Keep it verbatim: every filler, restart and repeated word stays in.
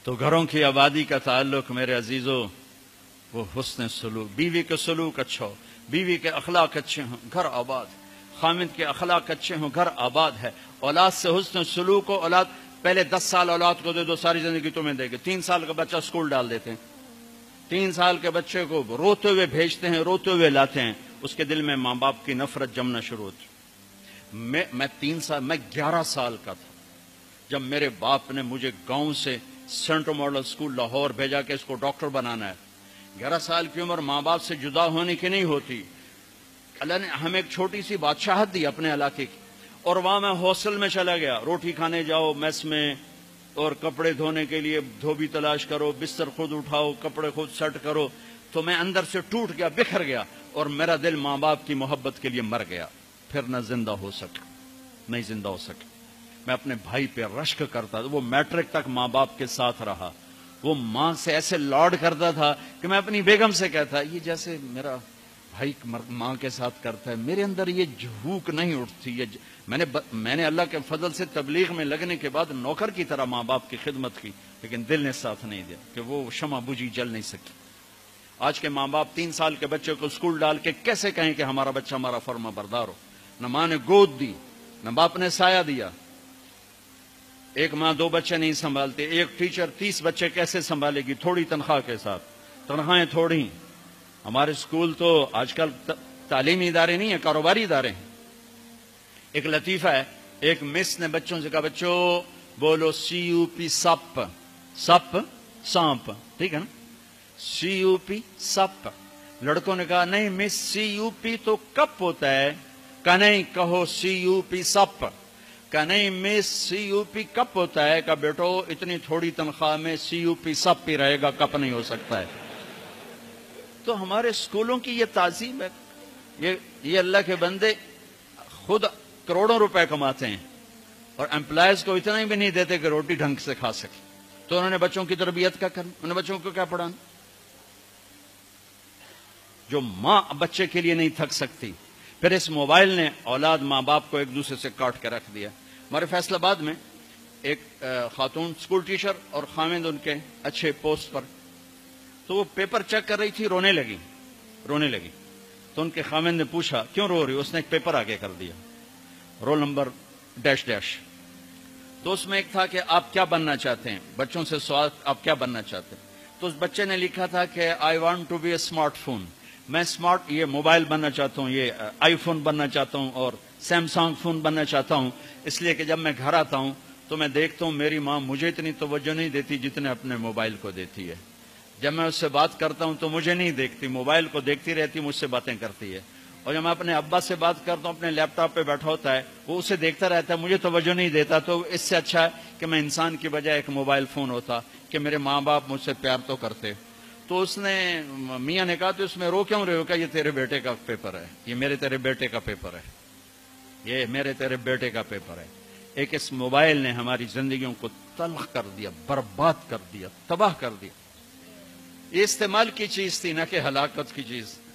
تو گھروں کی آبادی کا تعلق میرے عزیزوں وہ حسن سلوک، بیوی کے سلوک اچھا ہو، بیوی کے اخلاق اچھے ہوں گھر آباد، خامد کے اخلاق اچھے ہوں گھر آباد ہے۔ اولاد سے حسن سلوک ہو، اولاد پہلے دس سال اولاد کو دے دو ساری زندگی تمہیں دے گی۔ تین سال کا بچہ اسکول ڈال دیتے ہیں، تین سال کے بچے کو روتے ہوئے بھیجتے ہیں، روتے ہوئے لاتے ہیں، اس کے دل میں ماں باپ کی نفرت جمنا شروع ہوتی۔ میں میں تین سال میں گیارہ سال کا تھا جب میرے باپ نے مجھے گاؤں سے سینٹرل ماڈل اسکول لاہور بھیجا کہ اس کو ڈاکٹر بنانا ہے۔ گیارہ سال کی عمر ماں باپ سے جدا ہونے کی نہیں ہوتی۔ اللہ نے ہمیں ایک چھوٹی سی بادشاہت دی اپنے علاقے کی، اور وہاں میں ہاسٹل میں چلا گیا، روٹی کھانے جاؤ میس میں، اور کپڑے دھونے کے لیے دھوبی تلاش کرو، بستر خود اٹھاؤ، کپڑے خود سیٹ کرو۔ تو میں اندر سے ٹوٹ گیا، بکھر گیا، اور میرا دل ماں باپ کی محبت کے لیے مر گیا۔ پھر نہ زندہ ہو سکا، نہیں زندہ ہو سکا۔ میں اپنے بھائی پہ رشک کرتا تھا، وہ میٹرک تک ماں باپ کے ساتھ رہا، وہ ماں سے ایسے لاڈ کرتا تھا کہ میں اپنی بیگم سے کہتا یہ جیسے میرا بھائی ماں کے ساتھ کرتا ہے، میرے اندر یہ جھوک نہیں اٹھتی۔ یہ میں نے میں نے اللہ کے فضل سے تبلیغ میں لگنے کے بعد نوکر کی طرح ماں باپ کی خدمت کی، لیکن دل نے ساتھ نہیں دیا کہ وہ شمع بجھی جل نہیں سکی۔ آج کے ماں باپ تین سال کے بچے کو اسکول ڈال کے کیسے کہیں کہ ہمارا بچہ ہمارا فرما بردار ہو؟ نہ ماں نے گود دی، نہ باپ نے سایہ دیا۔ ایک ماں دو بچے نہیں سنبھالتے، ایک ٹیچر تیس بچے کیسے سنبھالے گی تھوڑی تنخواہ کے ساتھ؟ تنخواہیں تھوڑی۔ ہمارے اسکول تو آج کل تعلیمی ادارے نہیں ہیں، کاروباری ادارے ہیں۔ ایک لطیفہ ہے، ایک مس نے بچوں سے کہا بچوں بولو سی یو پی سپ، سپ سانپ، ٹھیک ہے نا، سی یو پی سپ۔ لڑکوں نے کہا نہیں مس سی یو پی تو کپ ہوتا ہے۔ کہا نہیں کہو سی یو پی سپ۔ کہا نہیں مس سی یو پی کپ ہوتا ہے۔ کہا بیٹو اتنی تھوڑی تنخواہ میں سی یو پی سپ ہی رہے گا، کپ نہیں ہو سکتا ہے۔ تو ہمارے اسکولوں کی یہ تعظیم ہے۔ یہ یہ اللہ کے بندے خود کروڑوں روپے کماتے ہیں اور امپلائیز کو اتنا ہی بھی نہیں دیتے کہ روٹی ڈھنگ سے کھا سکے، تو انہوں نے بچوں کی تربیت کیا کرنا؟ انہوں نے بچوں کو کیا پڑھانا؟ جو ماں بچے کے لیے نہیں تھک سکتی، پھر اس موبائل نے اولاد ماں باپ کو ایک دوسرے سے کاٹ کے رکھ دیا۔ ہمارے فیصل آباد میں ایک خاتون اسکول ٹیچر اور خامد ان کے اچھے پوسٹ پر، تو وہ پیپر چیک کر رہی تھی، رونے لگی رونے لگی تو ان کے خامد نے پوچھا کیوں رو رہی؟ اس نے ایک پیپر آگے کر دیا، رول نمبر ڈیش ڈیش۔ تو اس میں ایک تھا کہ آپ کیا بننا چاہتے ہیں، بچوں سے سوال آپ کیا بننا چاہتے ہیں؟ تو اس بچے نے لکھا تھا کہ I want to be a smartphone, میں اسمارٹ یہ موبائل بننا چاہتا ہوں، یہ آئی فون بننا چاہتا ہوں اور سیمسنگ فون بننا چاہتا ہوں، اس لیے کہ جب میں گھر آتا ہوں تو میں دیکھتا ہوں میری ماں مجھے اتنی توجہ نہیں دیتی جتنے اپنے موبائل کو دیتی ہے۔ جب میں اس سے بات کرتا ہوں تو مجھے نہیں دیکھتی، موبائل کو دیکھتی رہتی، مجھ سے باتیں کرتی ہے۔ اور جب میں اپنے ابا سے بات کرتا ہوں اپنے لیپ ٹاپ پہ بیٹھا ہوتا ہے، وہ اسے دیکھتا رہتا ہے، مجھے توجہ نہیں دیتا۔ تو اس سے اچھا ہے کہ میں انسان کی بجائے ایک موبائل فون ہوتا کہ میرے ماں باپ مجھ سے پیار تو کرتے۔ تو اس نے میاں نے کہا تو اس میں رو کیوں رہے ہو؟ کہ یہ تیرے بیٹے کا پیپر ہے، یہ میرے تیرے بیٹے کا پیپر ہے، یہ میرے تیرے بیٹے کا پیپر ہے۔ ایک اس موبائل نے ہماری زندگیوں کو تلخ کر دیا، برباد کر دیا، تباہ کر دیا۔ یہ استعمال کی چیز تھی نہ کہ ہلاکت کی چیز۔